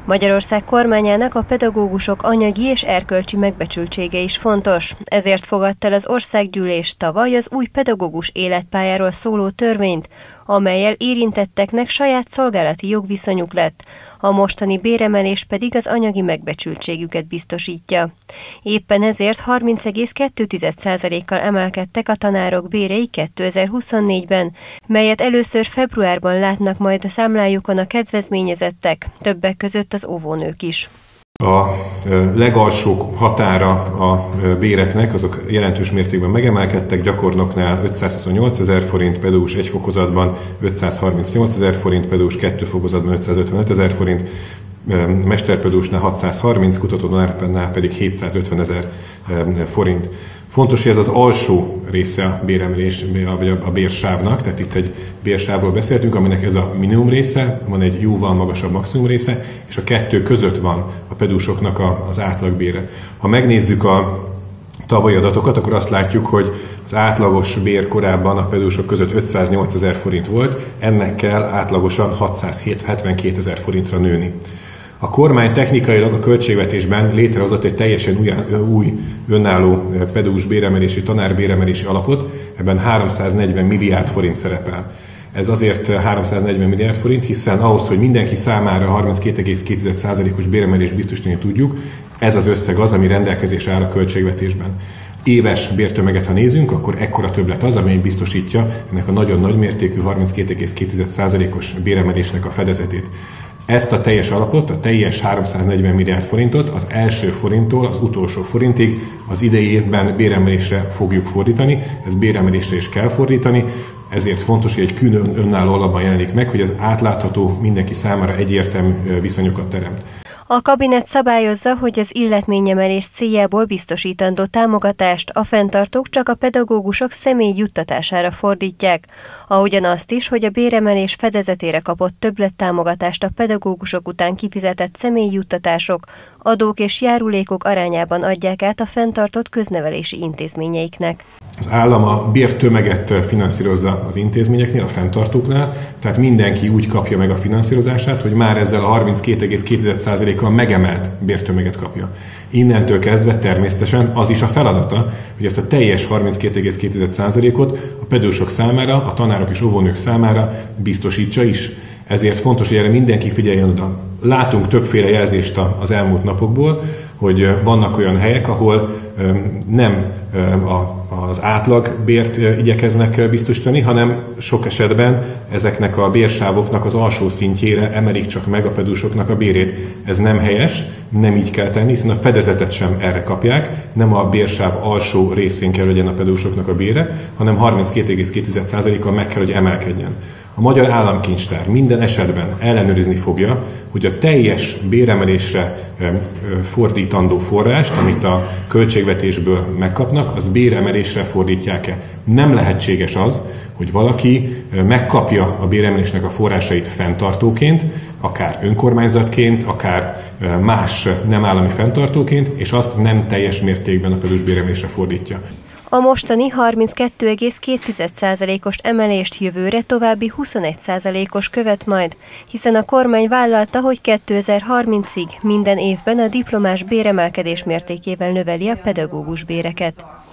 Magyarország kormányának a pedagógusok anyagi és erkölcsi megbecsültsége is fontos. Ezért fogadta el az országgyűlés tavaly az új pedagógus életpályáról szóló törvényt, amellyel érintetteknek saját szolgálati jogviszonyuk lett, a mostani béremelés pedig az anyagi megbecsültségüket biztosítja. Éppen ezért 30,2%-kal emelkedtek a tanárok bérei 2024-ben, melyet először februárban látnak majd a számlájukon a kedvezményezettek, többek között az óvónők is. A legalsó határa a béreknek, azok jelentős mértékben megemelkedtek, gyakornoknál 528 000 forint, pedagógus egy fokozatban 538 000 forint, pedagógus 2 fokozatban 555 000 forint, mesterpedagógusnál 630, kutatótanárnál pedig 750 000 forint. Fontos, hogy ez az alsó része a béremelés, vagy a bérsávnak, tehát itt egy bérsávról beszéltünk, aminek ez a minimum része, van egy jóval magasabb maximum része, és a kettő között van a pedagógusoknak az átlagbére. Ha megnézzük a tavalyi adatokat, akkor azt látjuk, hogy az átlagos bér korábban a pedagógusok között 508 000 forint volt, ennek kell átlagosan 672 000 forintra nőni. A kormány technikailag a költségvetésben létrehozott egy teljesen új önálló pedagógus béremelési, tanárbéremelési alapot, ebben 340 milliárd forint szerepel. Ez azért 340 milliárd forint, hiszen ahhoz, hogy mindenki számára 32,2%-os béremelést biztosítani tudjuk, ez az összeg az, ami rendelkezésre áll a költségvetésben. Éves bértömeget, ha nézünk, akkor ekkora többlet az, amely biztosítja ennek a nagyon nagy mértékű 32,2%-os béremelésnek a fedezetét. Ezt a teljes alapot, a teljes 340 milliárd forintot az első forinttól az utolsó forintig az idei évben béremelésre fogjuk fordítani, ez béremelésre is kell fordítani, ezért fontos, hogy egy külön önálló alapban jelenik meg, hogy ez átlátható, mindenki számára egyértelmű viszonyokat teremt. A kabinet szabályozza, hogy az illetményemelés céljából biztosítandó támogatást a fenntartók csak a pedagógusok személyi juttatására fordítják, ahogyan azt is, hogy a béremelés fedezetére kapott többlettámogatást a pedagógusok után kifizetett személyi juttatások, adók és járulékok arányában adják át a fenntartott köznevelési intézményeiknek. Az állam a bértömeget finanszírozza az intézményeknél, a fenntartóknál, tehát mindenki úgy kapja meg a finanszírozását, hogy már ezzel a 32,2%-kal megemelt bértömeget kapja. Innentől kezdve természetesen az is a feladata, hogy ezt a teljes 32,2%-ot a pedagógusok számára, a tanárok és óvónők számára biztosítsa is. Ezért fontos, hogy erre mindenki figyeljen oda. Látunk többféle jelzést az elmúlt napokból, hogy vannak olyan helyek, ahol nem az átlagbért igyekeznek biztosítani, hanem sok esetben ezeknek a bérsávoknak az alsó szintjére emelik csak meg a pedagógusoknak a bérét. Ez nem helyes, nem így kell tenni, hiszen a fedezetet sem erre kapják, nem a bérsáv alsó részén kell legyen a pedagógusoknak a bére, hanem 32,2%-kal meg kell, hogy emelkedjen. A Magyar Államkincstár minden esetben ellenőrizni fogja, hogy a teljes béremelésre fordítandó forrást, amit a költségvetésből megkapnak, az béremelésre fordítják-e. Nem lehetséges az, hogy valaki megkapja a béremelésnek a forrásait fenntartóként, akár önkormányzatként, akár más nem állami fenntartóként, és azt nem teljes mértékben a pedagógus béremelésre fordítja. A mostani 32,2%-os emelést jövőre további 21%-os követ majd, hiszen a kormány vállalta, hogy 2030-ig minden évben a diplomás béremelkedés mértékével növeli a pedagógus béreket.